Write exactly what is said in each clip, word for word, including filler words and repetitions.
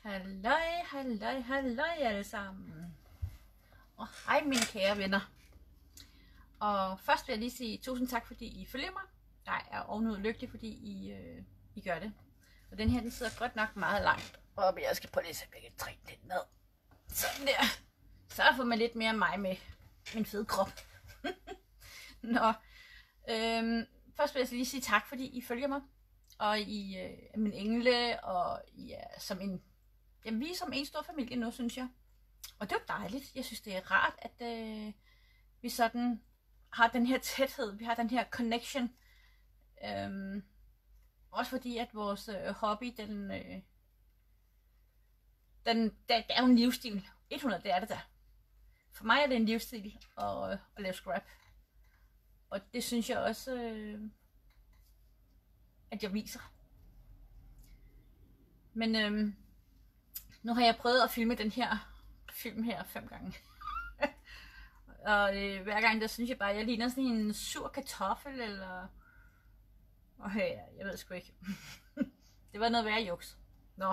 Halløj, halløj, halløj alle sammen. Og hej mine kære venner. Og først vil jeg lige sige tusind tak, fordi I følger mig. Jeg er ovenud lykkelig, fordi I, øh, I gør det. Og den her, den sidder godt nok meget langt oppe. Jeg skal prøve lige at begge trække lidt ned. Sådan der. Så får man lidt mere af mig med min fede krop. Nå. Øhm, først vil jeg lige sige tak, fordi I følger mig. Og I øh, er min engle, og I er som en... Jamen, vi er som en stor familie nu, synes jeg. Og det er jo dejligt. Jeg synes, det er rart, at øh, vi sådan har den her tæthed. Vi har den her connection. Øhm, også fordi, at vores øh, hobby, den... Øh, den der, der er jo en livsstil. hundrede, det er det der. For mig er det en livsstil at, at lave scrap. Og det synes jeg også, øh, at jeg viser. Men øh, nu har jeg prøvet at filme den her film her fem gange. Og øh, hver gang, der synes jeg bare, at jeg ligner sådan en sur kartoffel, eller... Okay, jeg ved sgu ikke. Det var noget værre juks. Nå.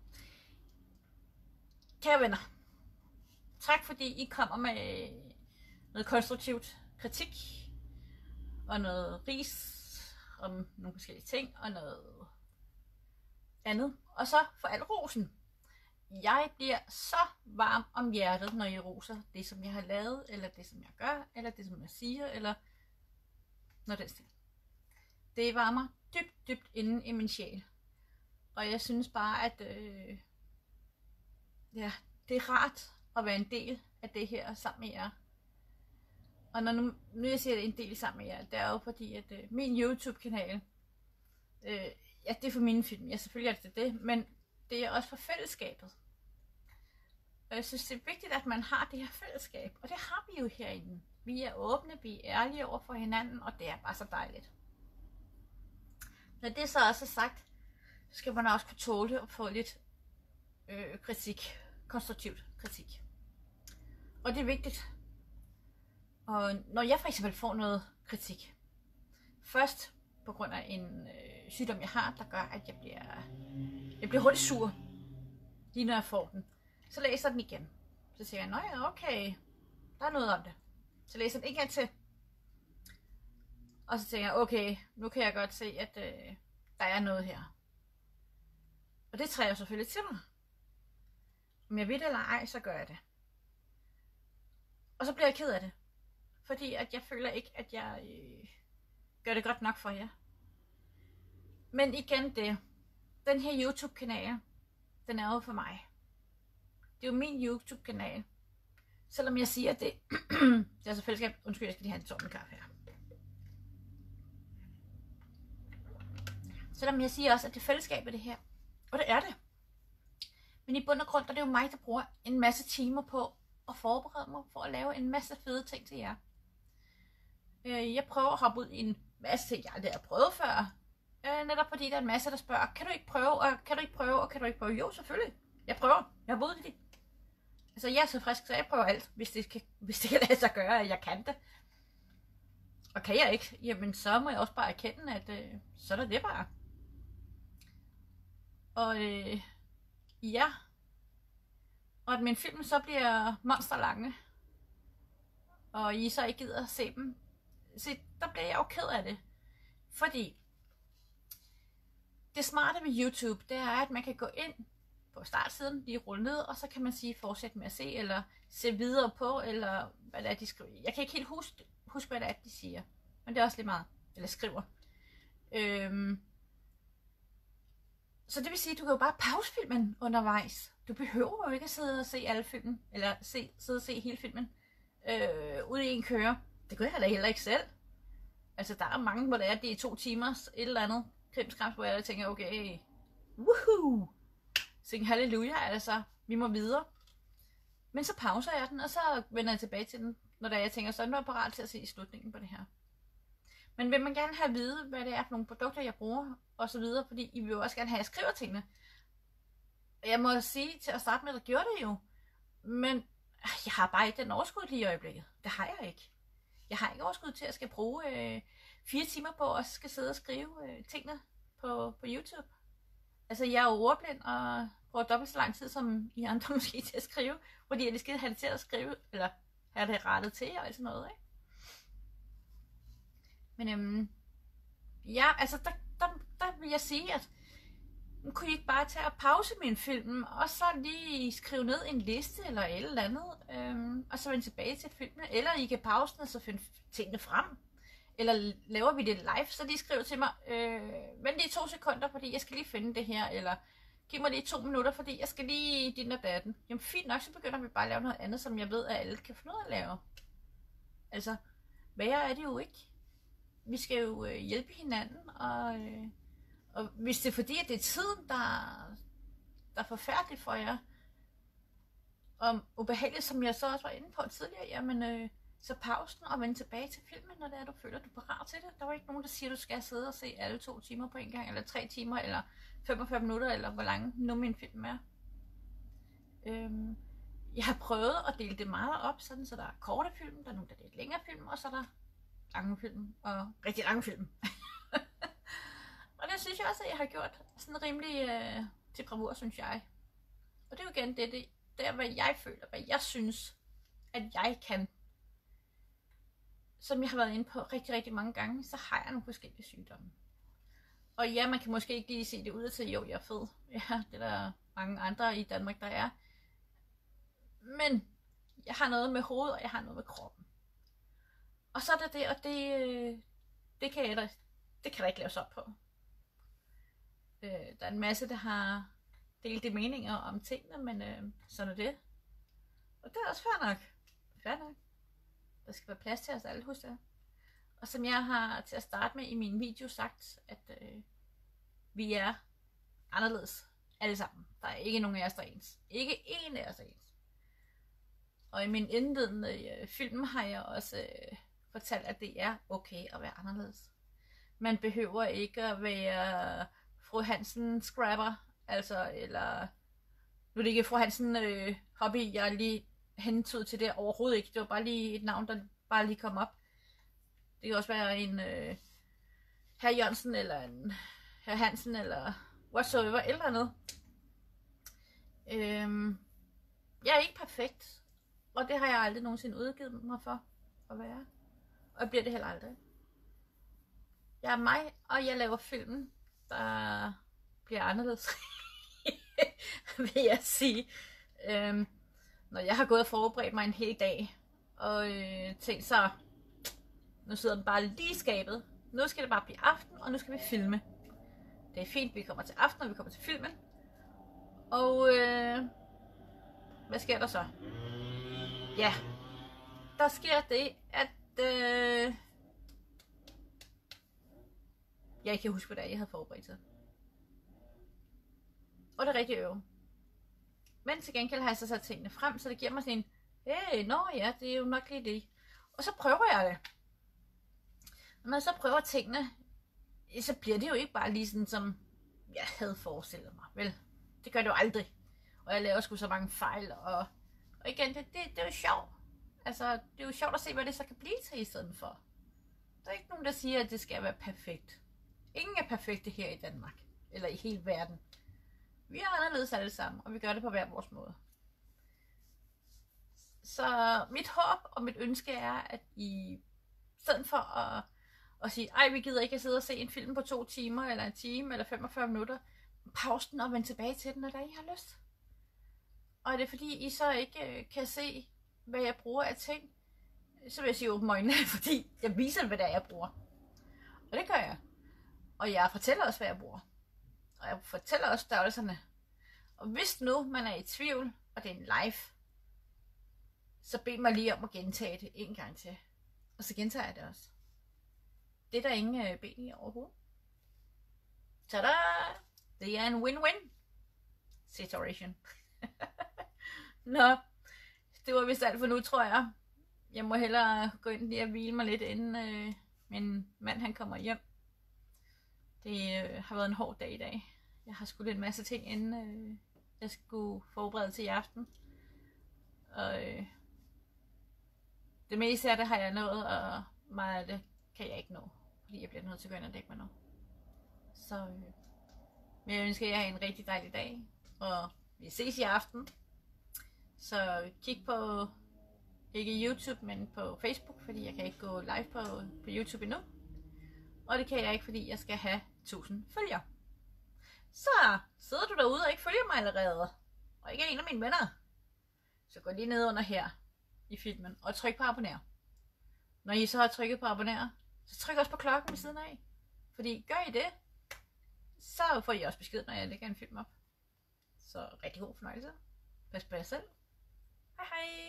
Kære venner. Tak fordi I kommer med noget konstruktivt kritik. Og noget ris om nogle forskellige ting. Og noget andet. Og så for al rosen. Jeg bliver så varm om hjertet, når I roser det, som jeg har lavet, eller det, som jeg gør, eller det, som jeg siger, eller noget den stil. Det varmer dybt, dybt inde i min sjæl. Og jeg synes bare, at øh, ja, det er rart at være en del af det her sammen med jer. Og når nu, nu jeg siger, det en del sammen med jer, det er jo fordi, at øh, min YouTube-kanal, øh, ja, det er for mine film. Ja, selvfølgelig er det det, men det er også for fællesskabet. Og jeg synes, det er vigtigt, at man har det her fællesskab. Og det har vi jo herinde. Vi er åbne, vi er ærlige over for hinanden, og det er bare så dejligt. Når det så også er sagt, så skal man også kunne tåle at få lidt øh, kritik. Konstruktivt kritik. Og det er vigtigt. Og når jeg for eksempel får noget kritik, først på grund af en øh, sygdom, jeg har, der gør, at jeg bliver, jeg bliver hurtigt sur, lige når jeg får den. Så læser den igen. Så siger jeg, nå ja, okay, der er noget om det. Så læser den igen til. Og så tænker jeg, okay, nu kan jeg godt se, at øh, der er noget her. Og det træder jeg selvfølgelig til mig. Om jeg ved det eller ej, så gør jeg det. Og så bliver jeg ked af det. Fordi at jeg føler ikke, at jeg øh, gør det godt nok for jer. Men igen det, den her YouTube-kanal, den er jo for mig. Det er jo min YouTube-kanal. Selvom jeg siger, at det, det er selvfølgelig, undskyld, jeg skal lige have en tår med kaffe her. Selvom jeg siger også, at det er fællesskab af det her. Og det er det. Men i bund og grund, der er det jo mig, der bruger en masse timer på at forberede mig for at lave en masse fede ting til jer. Jeg prøver at hoppe ud i en masse ting, jeg aldrig har prøvet før. Netop fordi der er en masse, der spørger, kan du ikke prøve, og kan du ikke prøve, og kan du ikke prøve? Jo, selvfølgelig. Jeg prøver. Jeg har boet i det. Altså, jeg er så frisk, så jeg prøver alt, hvis det kan, hvis det kan lade sig gøre, at jeg kan det. Og kan jeg ikke, jamen så må jeg også bare erkende, at øh, så er der det bare. Og øh, ja. Og at min film så bliver monsterlange, og I så ikke gider at se dem, så der bliver jeg jo ked af det. Fordi det smarte ved YouTube, det er, at man kan gå ind på startsiden, lige rulle ned, og så kan man sige, fortsæt med at se, eller se videre på, eller hvad det er, de skriver. Jeg kan ikke helt huske, huske hvad det er, de siger, men det er også lidt meget, eller skriver. Øhm. Så det vil sige, at du kan jo bare pause filmen undervejs. Du behøver jo ikke at sidde og se alle filmen, eller se, sidde og se hele filmen øh, ude i en køre. Det gør jeg da heller ikke selv. Altså, der er mange, hvor det er, det er to timers et eller andet krimskrams, hvor jeg tænker, okay, woohoo! Sing halleluja, altså, vi må videre. Men så pauser jeg den, og så vender jeg tilbage til den, når der jeg tænker, så er jeg parat til at se slutningen på det her. Men vil man gerne have at vide, hvad det er for nogle produkter, jeg bruger, og så videre, fordi I vil jo også gerne have, at jeg skriver tingene. Jeg må sige til at starte med, at jeg gjorde det jo. Men jeg har bare ikke den overskud lige i øjeblikket. Det har jeg ikke. Jeg har ikke overskud til, at jeg skal bruge øh, fire timer på, og så skal sidde og skrive øh, tingene på, på YouTube. Altså, jeg er jo ordblind, og bruger dobbelt så lang tid, som I andre måske til at skrive, fordi jeg lige skal have det til at skrive, eller have det rettet til, og sådan noget, ikke? Men øhm, ja, altså, der, der, der vil jeg sige, at kunne I ikke bare tage og pause min film, og så lige skrive ned en liste, eller et eller andet, øhm, og så vende tilbage til filmen, eller I kan pause den, og så finde tingene frem. Eller laver vi det live, så lige skriv til mig, øh, vent lige to sekunder, fordi jeg skal lige finde det her, eller giv mig lige to minutter, fordi jeg skal lige din og datten. Jamen fint nok, så begynder vi bare at lave noget andet, som jeg ved, at alle kan finde ud af at lave. Altså, værre er det jo ikke. Vi skal jo øh, hjælpe hinanden, og, øh, og hvis det er fordi, at det er tiden, der, der er forfærdeligt for jer, og ubehageligt, som jeg så også var inde på tidligere, jamen... Øh, så pausen og vende tilbage til filmen, når det er, du føler, du er parat til det. Der var ikke nogen, der siger, at du skal sidde og se alle to timer på en gang, eller tre timer, eller femogfyrre minutter, eller hvor lang nu min film er. Øhm, jeg har prøvet at dele det meget op, sådan, så der er korte film, der er nogle, der er lidt længere film, og så er der lange film, og rigtig lange film. Og det synes jeg også, at jeg har gjort sådan rimelig øh, til bravur, synes jeg. Og det er jo igen det, det, det er, hvad jeg føler, hvad jeg synes, at jeg kan. Som jeg har været inde på rigtig, rigtig mange gange, så har jeg nogle forskellige sygdomme. Og ja, man kan måske ikke lige se det ud til, jo, jeg er fed. Ja, det er der mange andre i Danmark, der er. Men jeg har noget med hovedet, og jeg har noget med kroppen. Og så er det det, og det, det, kan, jeg da, det kan der ikke laves op på. Øh, der er en masse, der har delt de meninger om tingene, men øh, sådan er det. Og det er også fair nok. Fair nok. Der skal være plads til os alle, husk det. Og som jeg har til at starte med i min video sagt, at øh, vi er anderledes alle sammen. Der er ikke nogen af os, der er ens. Ikke én af os er ens. Og i min indledende øh, film har jeg også øh, fortalt, at det er okay at være anderledes. Man behøver ikke at være fru Hansen scrapper, altså, eller nu er det ikke fru Hansen øh, hobby, jeg lige hentyd til det overhovedet ikke. Det var bare lige et navn, der bare lige kom op. Det kan også være en øh, herr Jørgensen, eller en herr Hansen, eller whatsoever, eller andet. Øhm, jeg er ikke perfekt, og det har jeg aldrig nogensinde udgivet mig for at være. Og jeg bliver det heller aldrig. Jeg er mig, og jeg laver filmen, der bliver anderledes, vil jeg sige. Øhm, når jeg har gået og forberedt mig en hel dag, og øh, tænkt så, nu sidder den bare lige i skabet. Nu skal det bare blive aften, og nu skal vi filme. Det er fint, vi kommer til aften, og vi kommer til filmen. Og øh, hvad sker der så? Ja, der sker det, at øh, jeg ikke kan huske, hvad det er, jeg havde forberedt sig. Og det er rigtig øve. Men til gengæld har jeg så sat tingene frem, så det giver mig sådan en, hey, nå ja, det er jo nok lige det. Og så prøver jeg det. Og når jeg så prøver tingene, så bliver det jo ikke bare lige sådan, som jeg havde forestillet mig. Vel, det gør det jo aldrig. Og jeg laver sgu så mange fejl, og, og igen, det, det, det er jo sjovt. Altså, det er jo sjovt at se, hvad det så kan blive til i stedet for. Der er ikke nogen, der siger, at det skal være perfekt. Ingen er perfekte her i Danmark, eller i hele verden. Vi er anderledes alle sammen, og vi gør det på hver vores måde. Så mit håb og mit ønske er, at I, stedet for at, at sige, ej, vi gider ikke at sidde og se en film på to timer, eller en time, eller femogfyrre minutter, pause den og vende tilbage til den, når der I har lyst. Og er det fordi, I så ikke kan se, hvad jeg bruger af ting, så vil jeg sige åbne øjnene, fordi jeg viser, hvad det er, jeg bruger. Og det gør jeg. Og jeg fortæller også, hvad jeg bruger. Og jeg fortæller også størrelserne. Og hvis nu man er i tvivl, og det er en live, så bed mig lige om at gentage det en gang til. Og så gentager jeg det også. Det er der ingen øh, ben i overhovedet. Tada! Det er en win-win situation. Nå, det var vist alt for nu, tror jeg. Jeg må hellere gå ind lige og hvile mig lidt, inden øh, min mand han kommer hjem. Det øh, har været en hård dag i dag. Jeg har skudt en masse ting, inden øh, jeg skulle forberede til i aften. Og øh, det meste af det har jeg nået, og meget af det kan jeg ikke nå. Fordi jeg bliver nødt til at gå ind og dække mig nu. Så øh, men jeg ønsker jer en rigtig dejlig dag. Og Vi ses i aften. Så kig på, ikke YouTube, men på Facebook, fordi jeg kan ikke gå live på, på YouTube endnu. Og det kan jeg ikke, fordi jeg skal have tusind følgere. Så sidder du derude og ikke følger mig allerede, og ikke er en af mine venner, så gå lige ned under her i filmen og tryk på abonner. Når I så har trykket på abonner, så tryk også på klokken ved siden af. Fordi gør I det, så får I også besked, når jeg lægger en film op. Så rigtig god fornøjelse. Pas på jer selv. Hej hej.